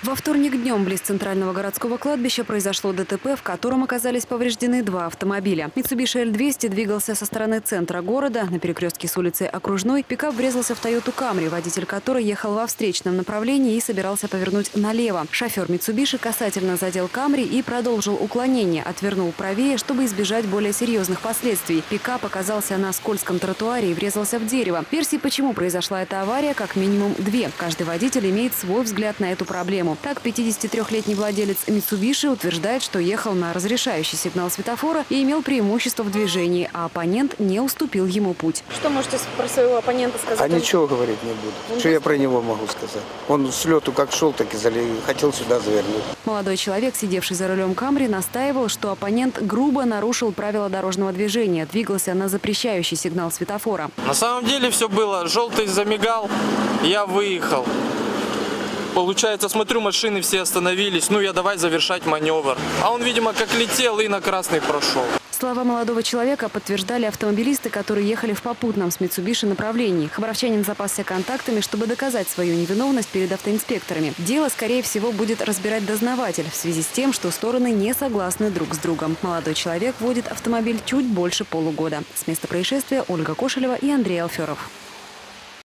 Во вторник днем близ центрального городского кладбища произошло ДТП, в котором оказались повреждены два автомобиля. Mitsubishi L200 двигался со стороны центра города. На перекрестке с улицы Окружной пикап врезался в Toyota Camry, водитель которой ехал во встречном направлении и собирался повернуть налево. Шофер Mitsubishi касательно задел Camry и продолжил уклонение, отвернул правее, чтобы избежать более серьезных последствий. Пикап оказался на скользком тротуаре и врезался в дерево. Версий, почему произошла эта авария, как минимум две. Каждый водитель имеет свой взгляд на эту проблему. Так, 53-летний владелец Mitsubishi утверждает, что ехал на разрешающий сигнал светофора и имел преимущество в движении, а оппонент не уступил ему путь. Что можете про своего оппонента сказать? А ничего говорить не буду. Что я про него могу сказать? Он с лету как шел, так и хотел сюда завернуть. Молодой человек, сидевший за рулем Camry, настаивал, что оппонент грубо нарушил правила дорожного движения, двигался на запрещающий сигнал светофора. На самом деле все было. Желтый замигал, я выехал. Получается, смотрю, машины все остановились. Ну, я давай завершать маневр. А он, видимо, как летел и на красный прошел. Слова молодого человека подтверждали автомобилисты, которые ехали в попутном с Mitsubishi направлении. Хабаровчанин запасся контактами, чтобы доказать свою невиновность перед автоинспекторами. Дело, скорее всего, будет разбирать дознаватель в связи с тем, что стороны не согласны друг с другом. Молодой человек водит автомобиль чуть больше полугода. С места происшествия Ольга Кошелева и Андрей Алферов.